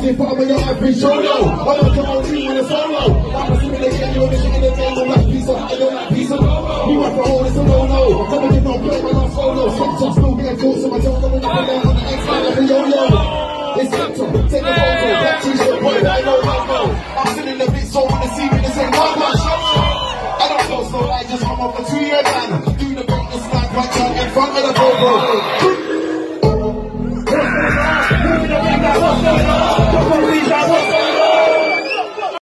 if I'm your average solo. I'm not your own team in a solo. I'm a simulation, you're the shit in the game. I'm like piece of high, you're like piece of low. You want the whole, it's a no-no. Never did not play my last solo. Skepta, still getting caught, so I don't know when I put down on the X-Man like a yo-yo. It's Skepta, take a photo, black t-shirt, boy, I know, I know. I'm sitting a bit so on the scene, this ain't one man. I don't know, so I just come up a 2-year ban.